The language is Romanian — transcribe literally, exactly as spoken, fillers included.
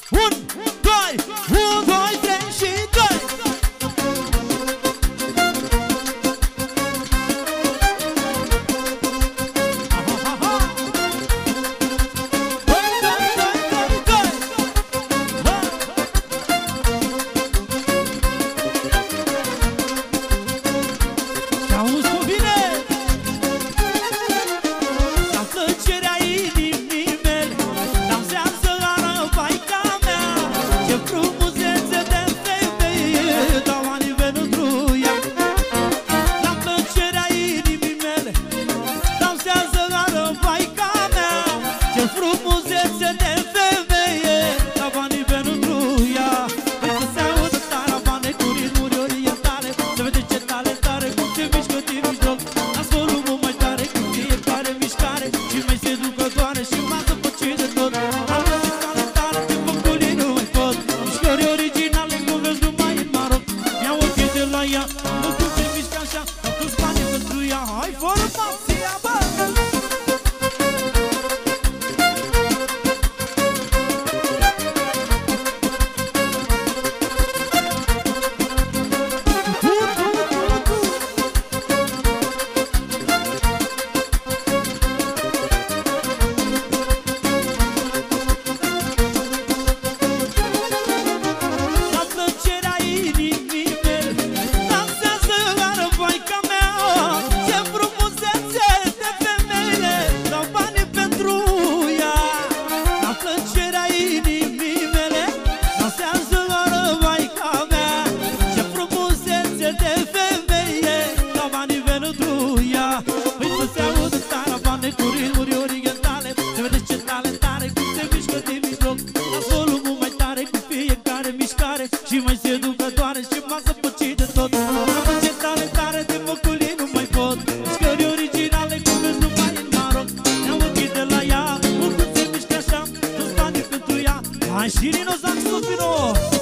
Un, doi, un, doi, trei și doi. Și mai seducătoare și masă păcit de tot. Ce tare, tare de măculii nu mai pot. Mișcări originale cum vezi numai în Maroc. Ne-am ochit de la ea, cum se mișcă așa, toți banii pentru ea. Hai și Rino Zac Sofino.